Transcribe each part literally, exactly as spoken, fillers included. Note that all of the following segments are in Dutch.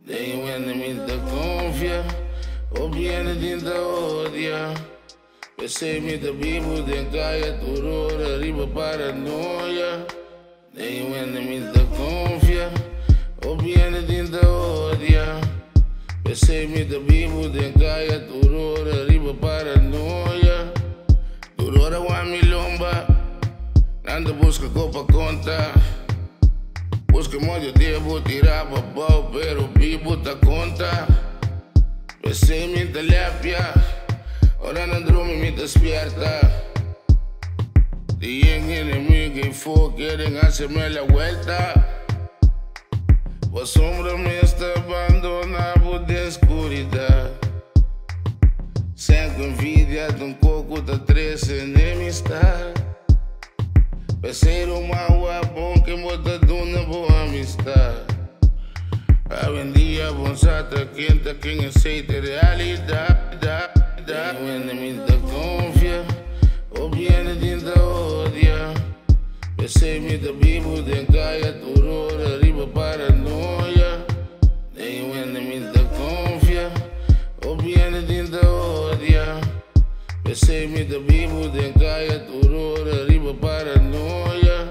Dei uomini da gonfia, o pieni di odia. Pensei da vivo de caia turora, riba paranoia. Dei uomini da gonfia, o pieni di odia. Pensei da vivo de caia turora, riba paranoia. Turora wa milomba, nanda busca copa conta. Busca modo de tirar babau, pero vivo da conta. Pensei me da lápia, ora não dorme me despierta. Dicen enemigo y fo quieren hacerme la vuelta. Vos sombra me está abandonado de oscuridad. Sem envidia de um coco da três enemistad. Pensei uma rua bom que muda de uma boa amistade. A vendia bom sata quente quem aceita realidade. O inimigo da confia, o bem de odia. Pensei me da vivo de caia turora, riba paranoia. Nem o inimigo da confia, o bem de odia. Pensei me da vivo de caia turora, riba paranoia.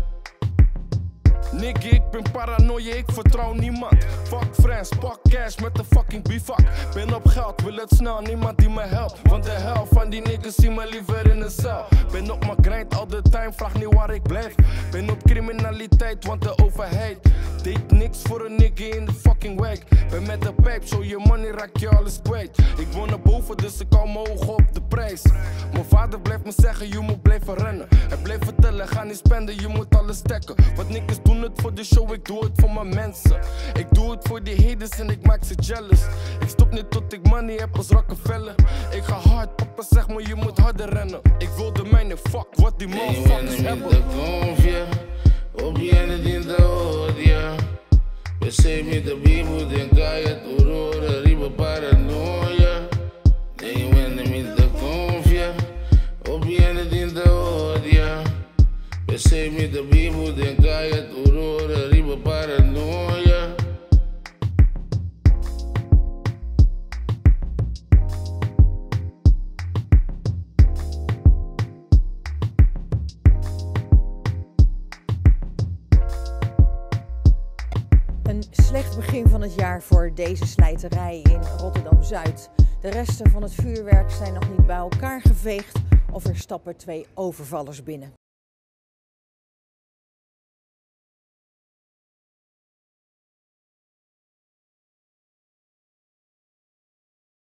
Nigga, ik ben paranoia, ik vertrouw niemand. Fuck friends, pak cash met de fucking bivak. Ben op geld, wil het snel, niemand die me helpt. Want de helft van die niggas zien me liever in een cel. Ben op mijn grind all the time, vraag niet waar ik blijf. Ben op criminaliteit, want de overheid deed niks voor een nigga in de fucking wijk. Ben met de pijp, zo je money raak je alles kwijt. Ik woon naar boven, dus ik hou mijn ogen op de prijs. Mijn vader blijft me zeggen, je moet blijven rennen. Hij blijft vertellen, ga niet spenden, je moet alles stekken. Want niggas doen het voor de show, ik doe het voor mijn mensen. Ik doe het voor die haters en ik maak ze jealous. Ik stop niet tot ik money heb als Rockefeller. Ik ga hard, papa zeg me je moet harder rennen. Ik wil de mijne, fuck wat die motherfuckers hebben. O bem de odia. Pensei me da vivo de caia turora, riba paranoia. Nem o inimigo da confia, o bem de odia. Pensei me da vivo de caia turora, riba paranoia. Een slecht begin van het jaar voor deze slijterij in Rotterdam-Zuid. De resten van het vuurwerk zijn nog niet bij elkaar geveegd of er stappen twee overvallers binnen.